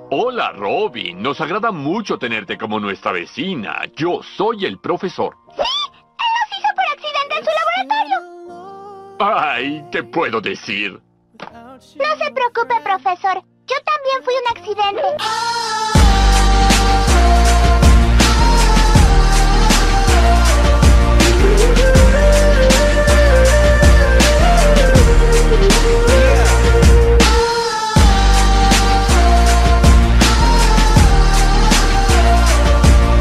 Hola, Robin. Nos agrada mucho tenerte como nuestra vecina. Yo soy el profesor. ¡Sí! ¡Él los hizo por accidente en su laboratorio! Ay, ¿qué puedo decir? No se preocupe, profesor. Yo también fui un accidente.